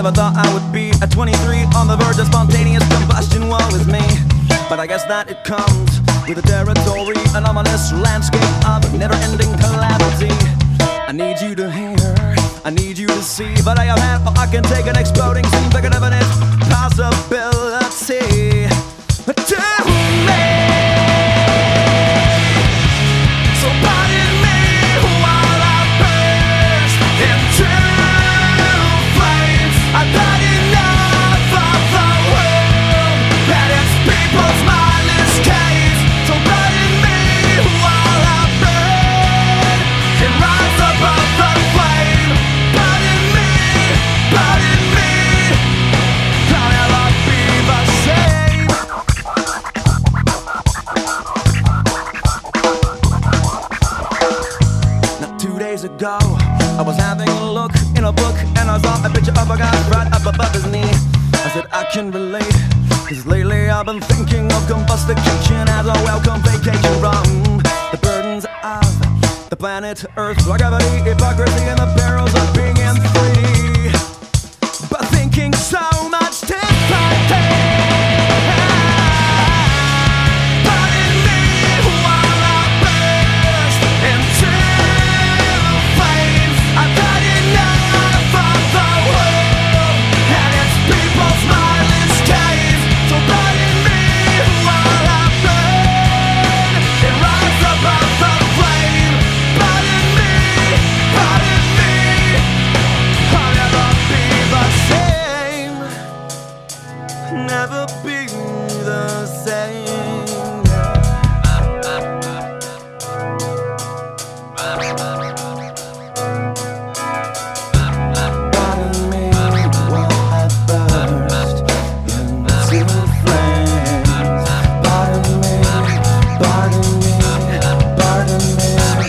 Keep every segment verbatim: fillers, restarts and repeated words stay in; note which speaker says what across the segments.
Speaker 1: never thought I would be at twenty-three on the verge of spontaneous combustion. Woe is me, but I guess that it comes with the territory, an ominous landscape of never-ending calamity. I need you to hear, I need you to see, but I have had, or I can take an exploding scene bigger than an possibility to me. So pardon me while I burst into flames. I've had enough of the world and its people's mindless gaze. So pardon me while I burn and rise above the flame. Pardon me, pardon me, I'll never be the same. Now two days ago, I was having a look in a book and I saw a picture of a guy right up above his knee. I said I can relate, cause lately I've been thinking of combustication as a welcome vacation from the burdens of the planet Earth, gravity, hypocrisy, and the perils of being free. But thinking so much disparity. Pardon me while I burst into flames. I've had enough of the world and its people's mindless gaze. So pardon me while I burn and rise above the flame. Pardon me, pardon me, I'll never be the same. Never be the same. Pardon me while I burst into flames. Pardon me, pardon me, pardon me.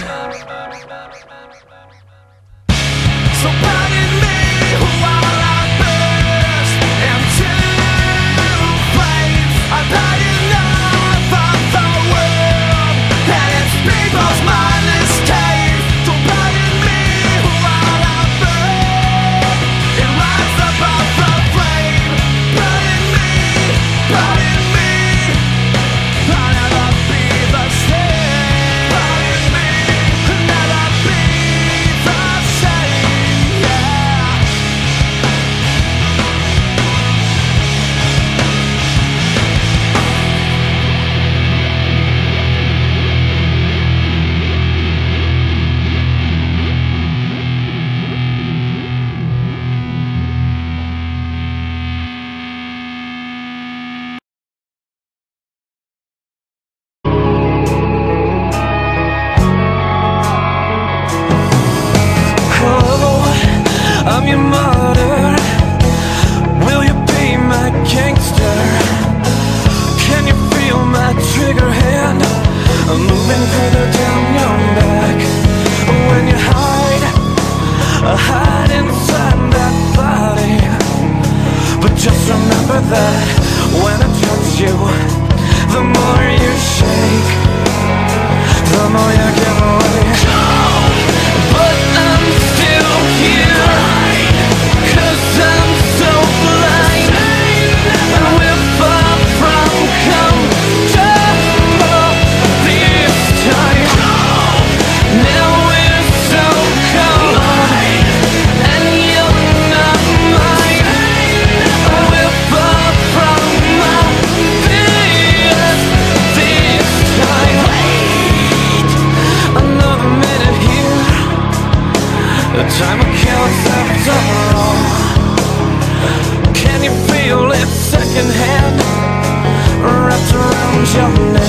Speaker 1: So pardon me while I burst into flames. I've had enough of the world and its people's mindless gaze. So pardon me while I burn and rise above the flame. Pardon me, pardon me, I'll never be the same. Pardon me, never be the same, yeah.
Speaker 2: Oh, I'm your martyr. Will you be my gangster? Can you feel my trigger hand moving further down your back? When you hide, hide inside that body. But just remember that when I touch you, the more you shake, the more you give away. But I'm still here, cause I'm so blind, and we're far from comfortable this time. Now we're so cold, and you're not mine. We're far from my fears this time. Wait another minute here. The time will kill us after all. Can you feel it secondhand, wrapped around your neck?